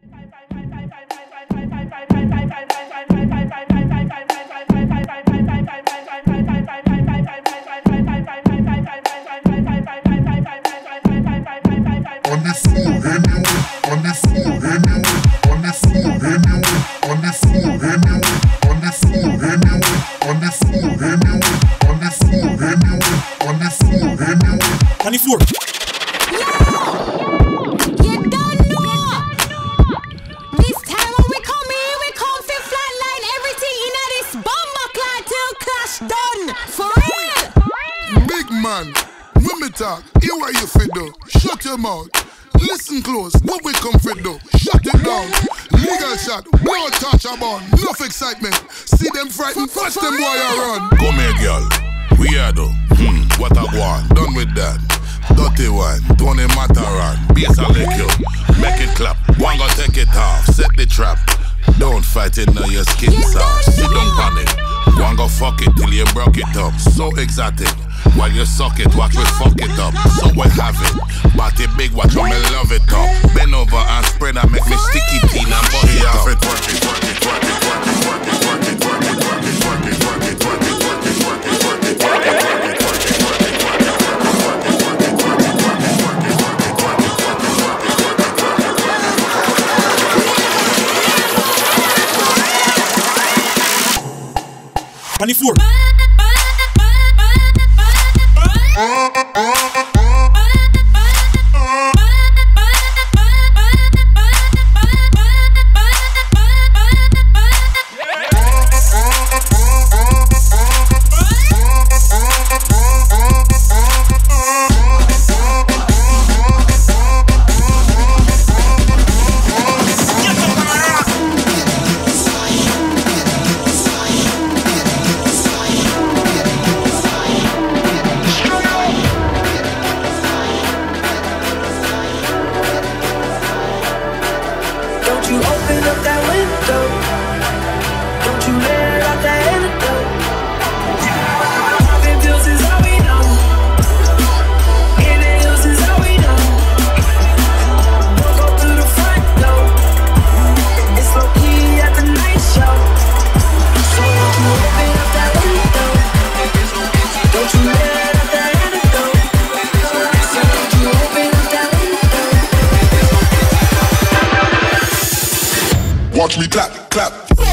Listen close, what we come for though? Shut it down. Legal shot, no touch a bun. Enough excitement. See them frightened, watch them boy run. Come here, girl. We are though. What a one. Done with that. Dirty one. Don't it matter on. Bass a lick you. Make it clap. One go take it off. Set the trap. Don't fight it now, your skin soft. Sit don't panic. One go fuck it till you broke it up. So exotic. While you suck it, watch me fuck it up. So we have it. Body big, watch me love it up. Bend over and spread and make me sticky teen and bust it up. Work it, work it, work it, work it, work it, work it, work it, work it, work it, work it, work it, work it, work it, work it, work it, work it, work it. On the floor. Watch me clap, clap.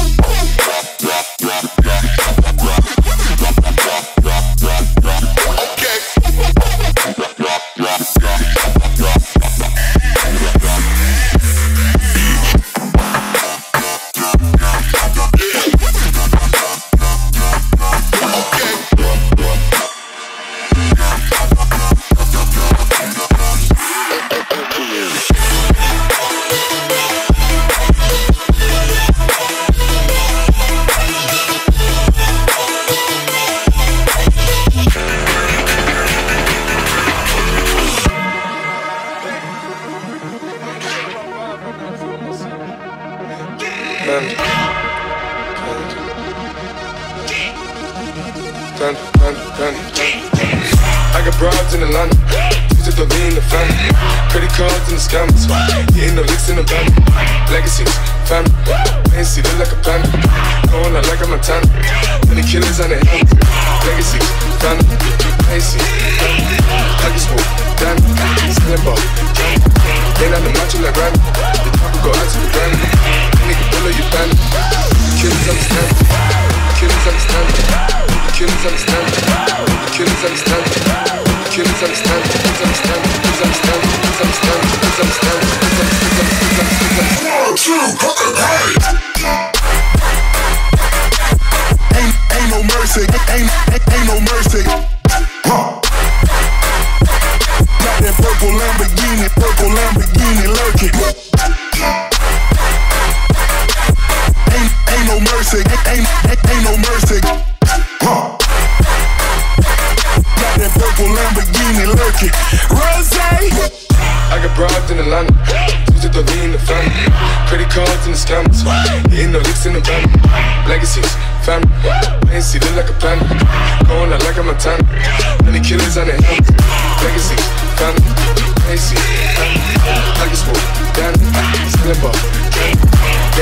I got broads in Atlanta, to the lean, the family, credit cards and the scammers, hitting the licks in the van, legacies, family, fancy, look like a panda, going out like a Montana, and the killers on the helmet, legacies, family, fancy, family, like a smoke, damn, selling ball, ain't on the macho like Randy, the top will go out to the granny, nigga pull up your band, killers understand, killers understand, killers understand, killers understand, killers understand, killers understand, killers understand, killers understand, killers understand, Ain't no mercy, ain't no mercy. Got that purple Lamborghini lurking. Ain't no mercy, ain't no mercy. Got that purple Lamborghini lurking. Rose. I got broads in Atlanta, to the lean, the family, credit cards and the scammers, hitting the licks in the van, legacies, family, fancy, look like a panda, going out like a Montana, and the killers on the helmet, legacies, family, fancy, family, like a smoke, damn, selling ball,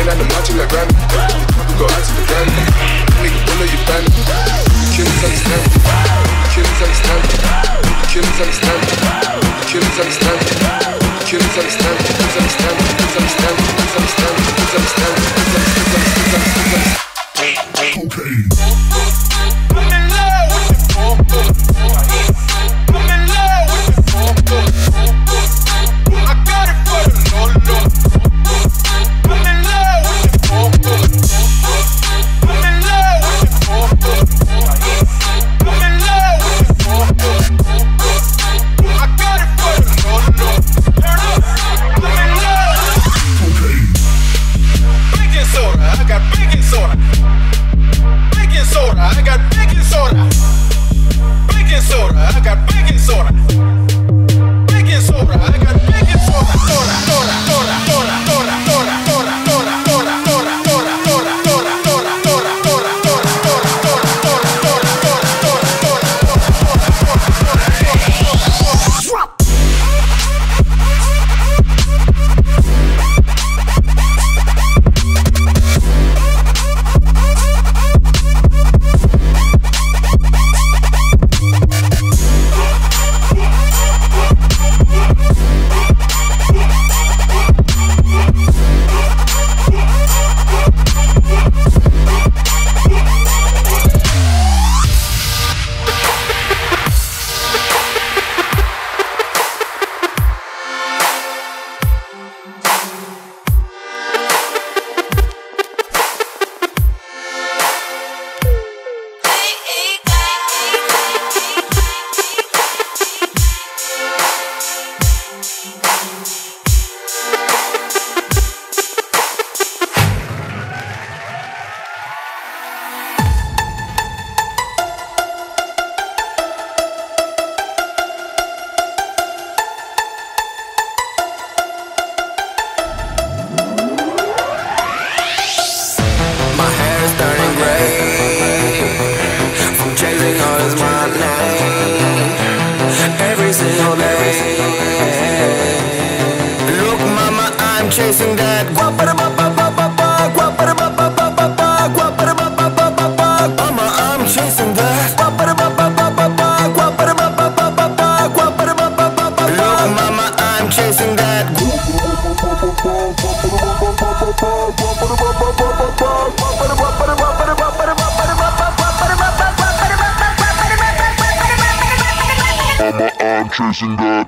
Champagne and the matching like granny. We go out to the granny. Nigga, pull up your band. Killers understand. Killers understand. Killers understand. Killers understand. Killers understand. Killers understand. Killers understand. Killers understand. Killers understand. Killers understand. Okay. I'm in love with the phone. I'm in love with the phone. I got it for the Lolo. I'm in love with the phone. I'm in love with the phone. I'm in love with the phone. I got it for the Lolo. Turn up. I'm in love. Okay. Baking soda, I got baking soda. Baking soda, I got baking soda. Baking soda, I got baking soda. Baking soda, I got baking soda. Soda, soda, soda, soda, soda, soda, soda, soda, soda, soda, soda, soda, soda, soda, soda, soda, chasing that Mama, I'm chasing that Look, mama, I'm chasing that Mama, I'm chasing that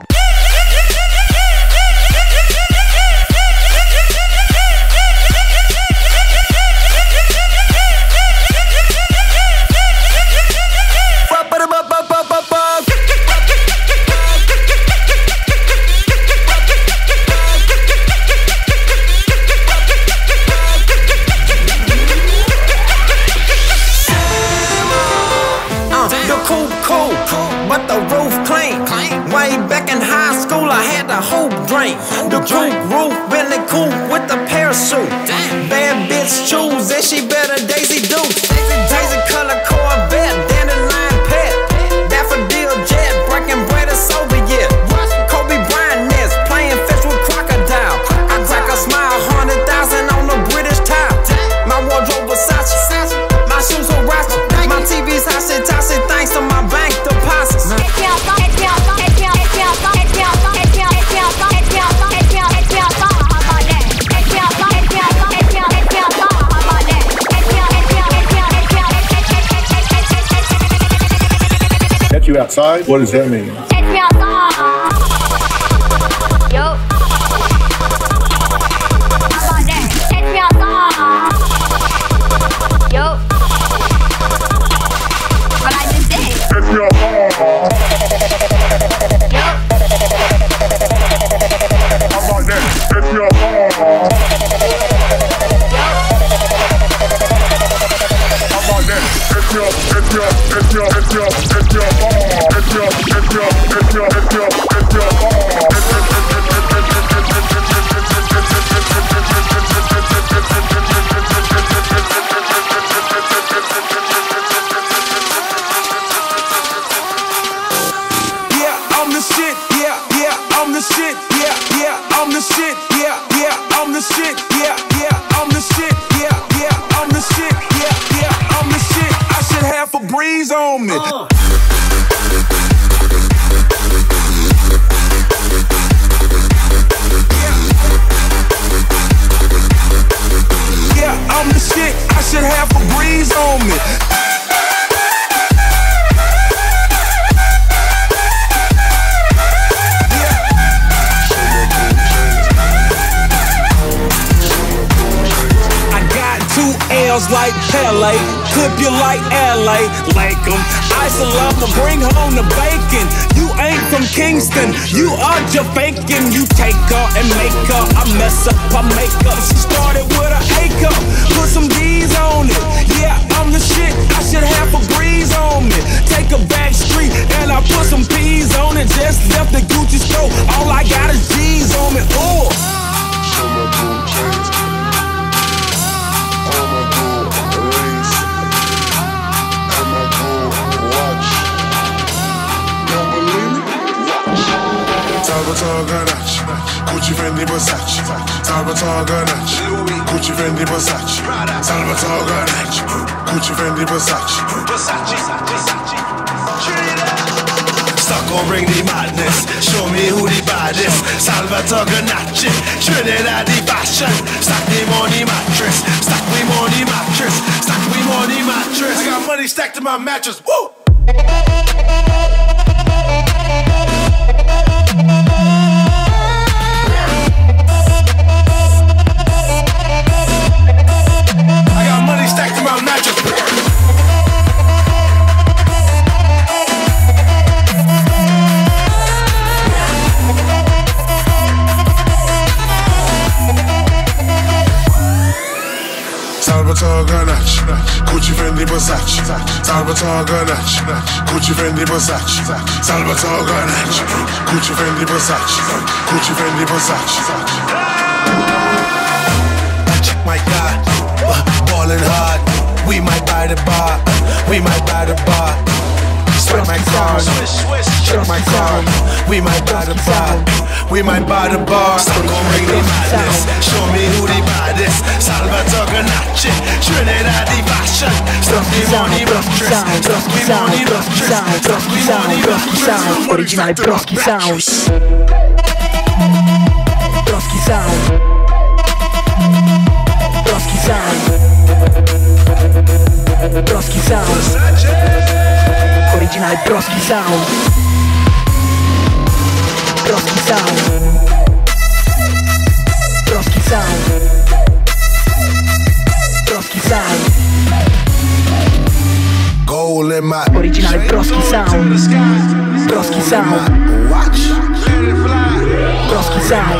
but the roof clean. Way back in high school, I had the hoop dream. The coupe roof, Bentley coupe with the parachute. Bad bitch choose, and she better Daisy Dukes. Daisy color Corvette, dandelion pet. Daffodil jet, breaking bread in Soviet. Kobe Bryant nest, playing fetch with crocodile. I crack a smile, 100,000 on the British tile. My wardrobe Versace, my shoes Huarache. My TV's Hashi Tashi, thanks to my bank deposits. Catch you outside? What does that mean? Yo. I'm the shit, yeah, I'm the on me. Yeah, I'm the shit, I should have a breeze on me. L's like Pele, clip you like LA, like 'em. Ice a love bring home the bacon. You ain't from Kingston, you are Jamaican. You take her and make her, I mess up, I make up. She started with an A cup, put some D's on it. Yeah, I'm the shit, I should have a breeze on me. Take a back street and I put some P's on it. Just left the Gucci store, all I got is G's on me. Ooh. Salvatore Ganache, Gucci Fendi Versace. Salvatore Ganache, Gucci Fendi Versace. Salvatore Ganache, Gucci Fendi Versace. Stuck on bring the madness, show me who the baddest. Salvatore Ganache, Trinidad the fashion. Stack me money mattress, stack me money mattress, stack me money mattress. I got money stacked in my mattress, woo! Salvatore Ganache, Gucci Fendi Versace. Salvatore Ganache, Gucci Fendi Versace. Salvatore Ganache, Gucci Fendi Versace. Gucci Fendi Versace. Check my God, ballin' hard. We might buy the bar, we might buy the bar. Swipe my card, check my card. We might buy the bar, we might buy the bar. Stop gon' bring the madness, show me who the baddest. Salvatore Ganache, Trinidad the fashion. Stuff me money mattress, stuff me money mattress, stuff me money mattress. Original Broski Sound. Broski Sound. Broski Sound. Broski Sound. Original Broski Sound. Broski Sound. Broski Sound. Broski Sound. Gold in my Original Broski Sound. Broski Sound. Broski Sound.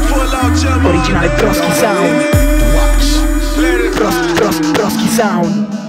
Original Broski Sound. Broski Sound.